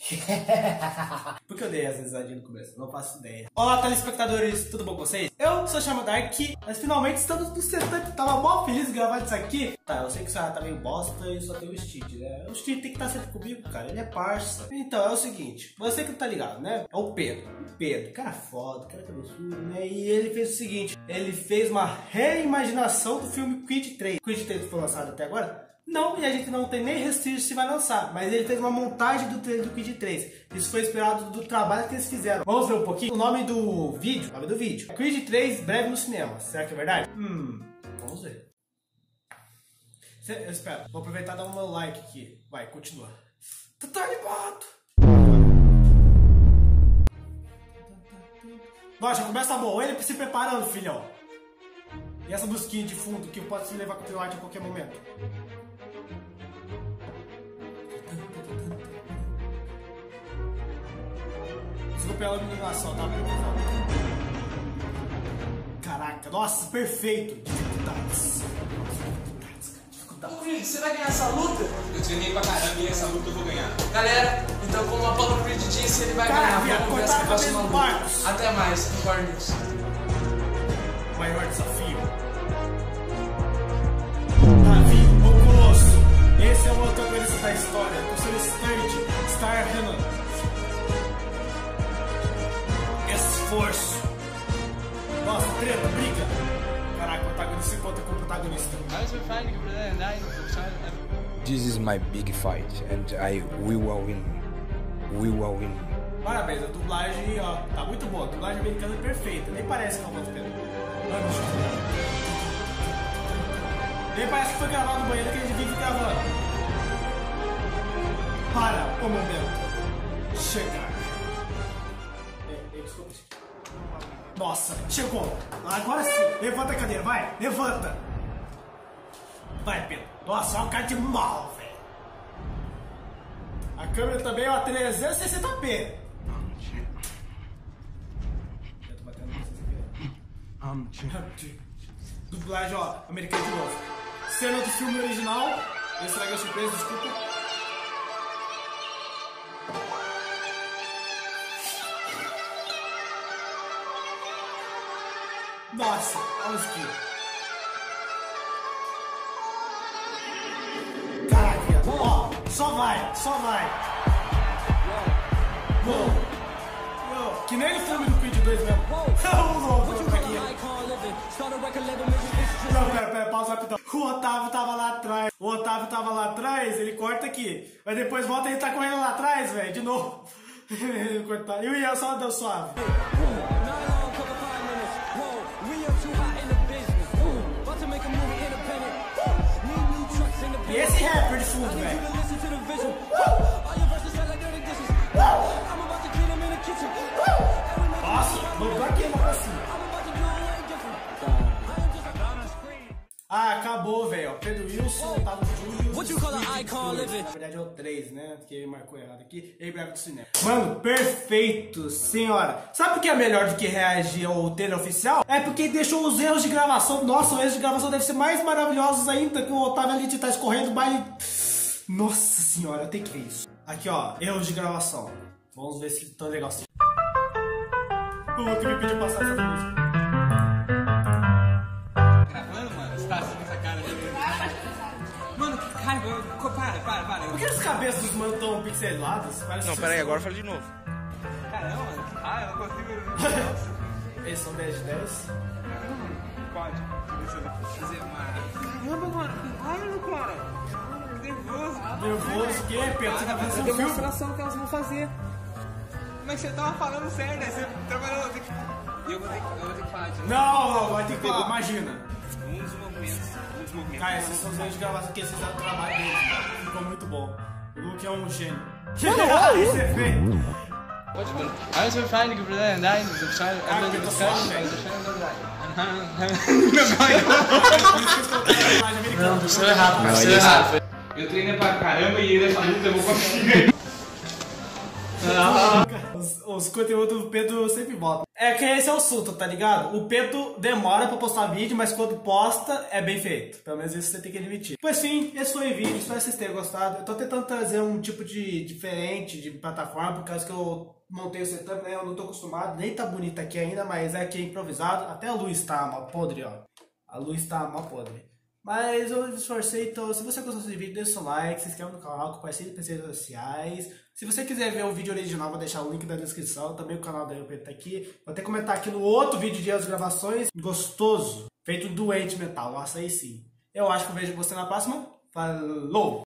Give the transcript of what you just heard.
Por que eu dei essa risadinha no começo? Não faço ideia. Olá, telespectadores, tudo bom com vocês? Eu sou Chama Dark, mas finalmente estamos no setup. Tava mó feliz de gravar isso aqui. Tá, eu sei que o Sarah tá meio bosta e só tem o Steve, né? O Steve tem que estar sempre comigo, cara. Ele é parça. Então, é o seguinte. Você que não tá ligado, né? É o Pedro. O Pedro, cara foda, cara cabeçudo, né? E ele fez o seguinte. Ele fez uma reimaginação do filme Creed 3. Creed 3 foi lançado até agora? Não, e a gente não tem nem registro se vai lançar, mas ele fez uma montagem do trailer do Creed 3. Isso foi inspirado do trabalho que eles fizeram. Vamos ver um pouquinho? O nome do vídeo, Creed 3, breve no cinema. Será que é verdade? Vamos ver. Eu espero. Vou aproveitar e dar um meu like aqui. Vai, continua. Tá animado! Nossa, começa bom. Ele se preparando, filhão. E essa musiquinha de fundo que pode se levar copyright a qualquer momento. Desculpa pela iluminação, tá? Caraca, nossa, perfeito! Dificuldades. Creed, você vai ganhar essa luta? Eu treinei pra caramba e essa luta eu vou ganhar. Galera, então como a Apollo Creed disse, ele vai ganhar. Vamos ver essa próxima luta. Até mais, Record News. Maior desafio. Davi, o Colosso. Esse é o antagonista da história. Com seu instante, Star Renan. Esforço. Nossa, treta, briga. Caraca, o antagonista se encontra com o protagonista. This is my big fight and we will win. We will win. Parabéns, a dublagem, ó, tá muito boa. A dublagem americana é perfeita. Nem parece que é uma voz Pedro. Nem parece que foi gravado no banheiro que a gente vive gravando. Para o momento chegar. Desculpa. Nossa, chegou. Agora sim. Levanta a cadeira, vai. Levanta. Vai, Pedro. Nossa, olha o cara de mal, velho. A câmera também é uma 360p. Dublagem, ó, americana de novo. Cena do filme original. Esse estraguei a surpresa, desculpa. Nossa, olha isso aqui. Caraca, ó, só vai, só vai. Que nem no filme do Creed 2 mesmo. Não, pera, pausa rapidão. O Otávio tava lá atrás. Ele corta aqui. Mas depois volta e ele tá correndo lá atrás, velho, de novo. E o Ian só deu suave. E esse rapper de fundo, velho. Nossa, mandou aqui pra cima. Ah, acabou, velho. Pedro Wilson, Otávio Júnior. Na verdade é o 3, né? Porque ele marcou errado aqui. E breve do cinema. Mano, perfeito, senhora. Sabe o que é melhor do que reagir ao trailer oficial? É porque deixou os erros de gravação. Nossa, os erros de gravação devem ser mais maravilhosos ainda. Com o Otávio ali de tá escorrendo o baile. Nossa senhora, eu tenho que ver isso. Aqui, ó, erros de gravação. Vamos ver se tá legal assim. Eu vou ter que pedir passar essa música. Gravando, mano? Você tá assim com essa cara de... Mano, cara, para. Por que as cabeças dos manos tão pixeladas? Não, peraí, agora fala de novo. Caramba, mano. Eu não consigo... Eles são 10 de 10? Pode. Deixa eu fazer uma... Caramba, mano. Caralho, cara. Nervoso. Nervoso? O quê, Pedro? Você tá fazendo um filme? Demonstração que elas vão fazer. Mas você tava falando sério, né? Você trabalhou... Eu vou ter que falar de novo. Não, vai ter que falar. Imagina. Um dos movimentos. Cara, esses são os erros de gravação que esses fizeram o trabalho deles. Ficou muito bom. O Luke é um gênio. Isso é feio. Alles wir feine Gebrüder, nein, so schade, Não, você é errado, Eu treinei pra caramba e ele é luta, eu vou conseguir. Os conteúdos do Pedro sempre voltam. É que esse é o susto, tá ligado? O Pedro demora pra postar vídeo, mas quando posta, é bem feito. Pelo menos isso você tem que admitir. Pois sim, esse foi o vídeo, espero que vocês tenham gostado. Eu tô tentando trazer um tipo de diferente de plataforma, por causa que eu montei o setup, né? Eu não tô acostumado, nem tá bonito aqui ainda, mas é aqui improvisado. Até a luz tá mó podre, ó. A luz tá mó podre. Mas eu me esforcei, então se você gostou desse vídeo, deixa seu like, se inscreve no canal, compartilhe nas redes sociais. Se você quiser ver o vídeo original, vou deixar o link na descrição. Também o canal da Pedro tá aqui. Vou até comentar aqui no outro vídeo de as gravações. Gostoso, feito doente mental, nossa, aí sim. Eu acho que eu vejo você na próxima. Falou!